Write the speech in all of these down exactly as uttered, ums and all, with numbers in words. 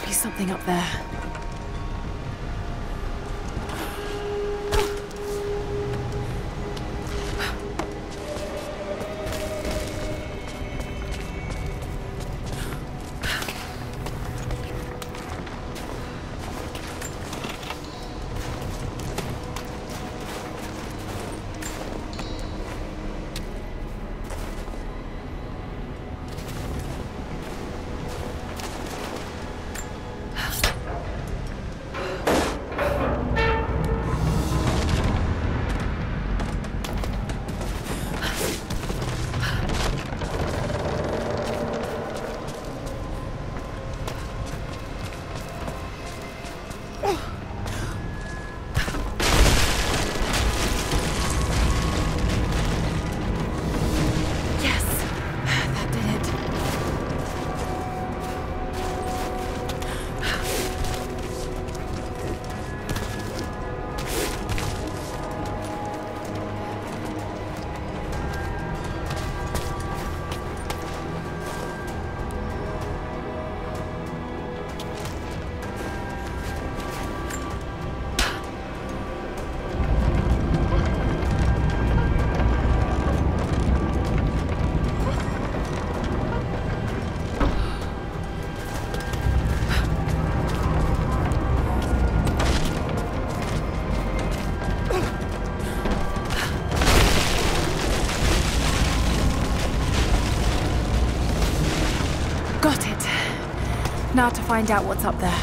be something up there. Now to find out what's up there.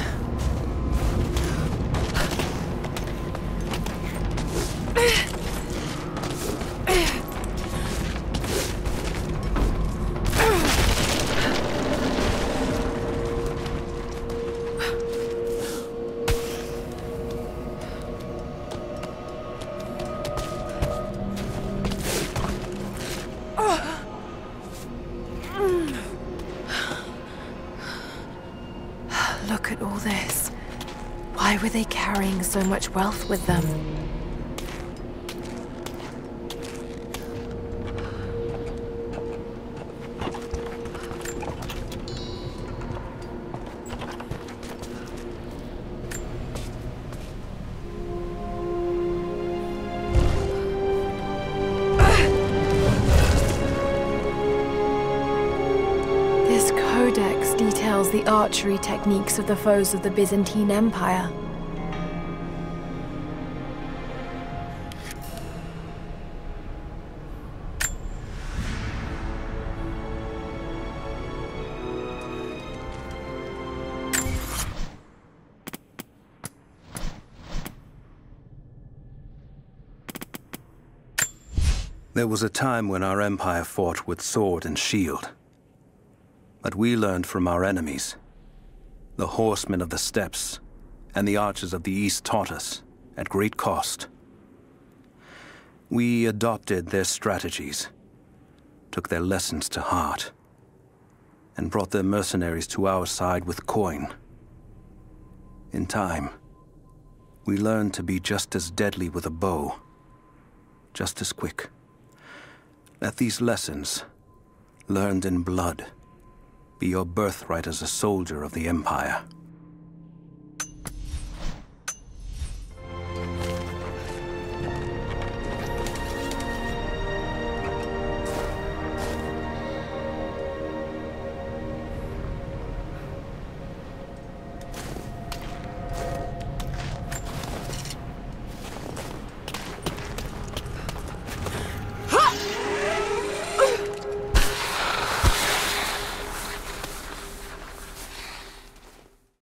Look at all this. Why were they carrying so much wealth with them? This codex details the archery techniques of the foes of the Byzantine Empire. There was a time when our empire fought with sword and shield. But we learned from our enemies. The horsemen of the steppes and the archers of the east taught us, at great cost. We adopted their strategies, took their lessons to heart, and brought their mercenaries to our side with coin. In time, we learned to be just as deadly with a bow, just as quick. Let these lessons, learned in blood, be your birthright as a soldier of the Empire.